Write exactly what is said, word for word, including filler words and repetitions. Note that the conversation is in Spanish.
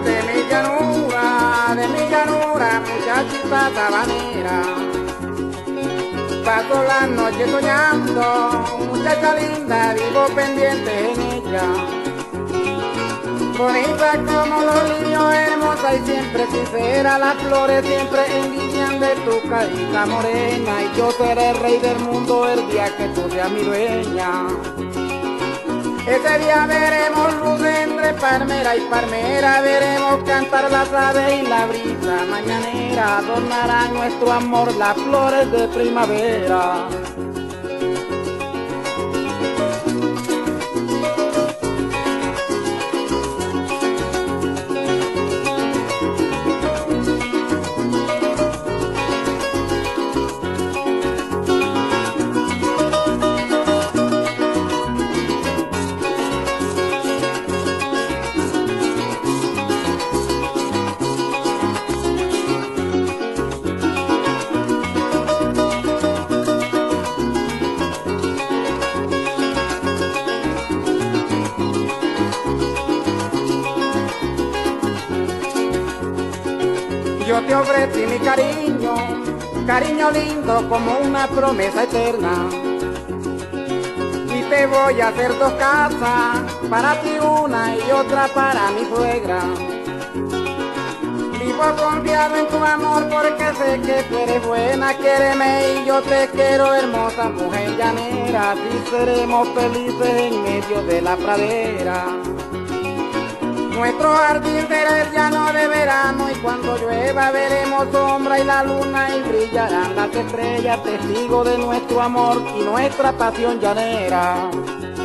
de mi llanura, de mi llanura, muchachita sabanera. Paso la noche soñando, muchacha linda, vivo pendiente en ella. Bonita como los niños, hermosa y siempre sincera, las flores siempre envidian de tu carita morena. Y yo seré el rey del mundo el día que tú seas mi dueña. Ese día veremos luz entre palmera y palmera, veremos cantar las aves y la brisa mañanera, adornarán nuestro amor las flores de primavera. Yo te ofrecí mi cariño, cariño lindo como una promesa eterna. Y te voy a hacer dos casas, para ti una y otra para mi suegra. Vivo confiado en tu amor porque sé que tú eres buena, quiéreme y yo te quiero, hermosa mujer llanera. Así seremos felices en medio de la pradera. Nuestro jardín será el llano de verano y cuando llueva veremos sombra y la luna y brillarán las estrellas, testigo de nuestro amor y nuestra pasión llanera.